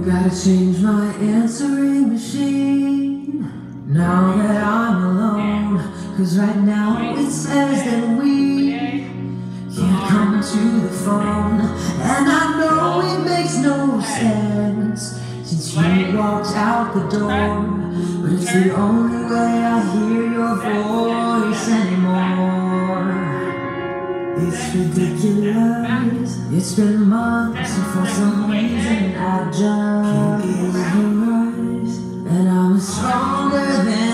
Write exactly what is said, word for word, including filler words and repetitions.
Gotta change my answering machine now that I'm alone, cause right now it says that we can't come to the phone. And I know it makes no sense since you walked out the door, but it's the only way I hear your voice anymore. It's ridiculous. It's been months and for some reason I just can't get rise. And I'm stronger than